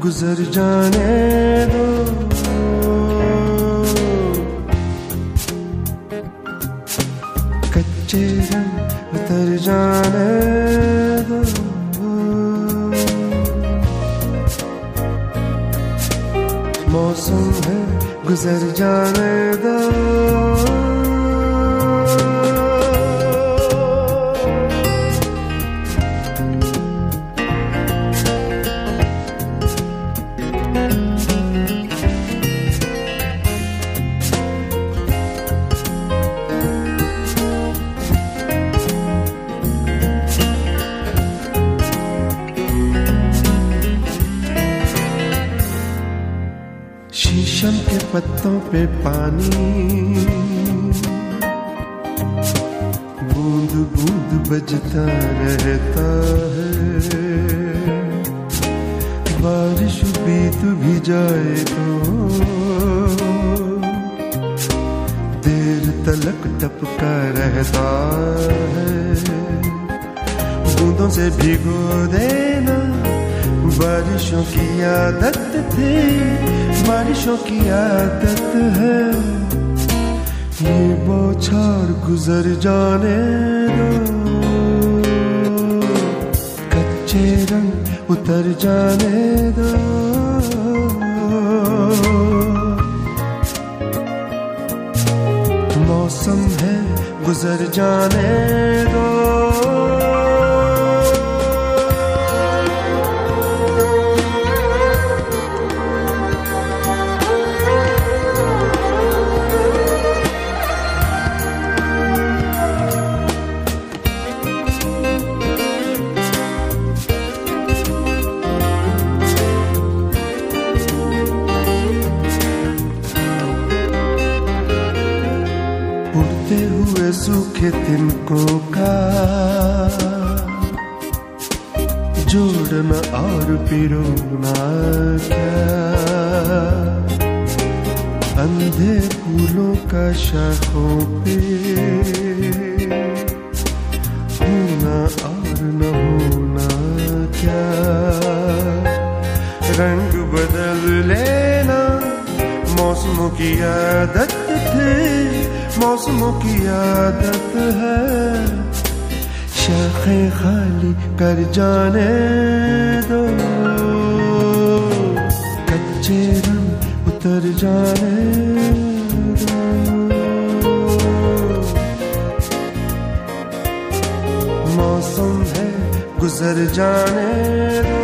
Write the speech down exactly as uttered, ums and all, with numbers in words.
गुजर जाने दो। कच्चे रंग उतर जाने दो। मौसम है गुजर जाने दो। शीशम के पत्तों पे पानी बूंद बूंद बजता रहता है। बारिश बीत भी जाए तो देर तलक टपका रहता है। बूंदों से भिगो देना बारिशों की आदत थी, बारिशों की आदत है। ये बौछार गुजर जाने दो। कच्चे रंग उतर जाने दो। मौसम है गुजर जाने दो। उड़ते हुए सूखे तिनकों का जोड़ना और पिरोना क्या। अंधे फूलों का शाखों पे होना और न होना क्या। रंग बदल लेना मौसमों की आदत थी, मौसमों की आदत है। शाखें खाली कर जाने दो। कच्चे रंग उतर जाने दो। मौसम है गुजर जाने दो।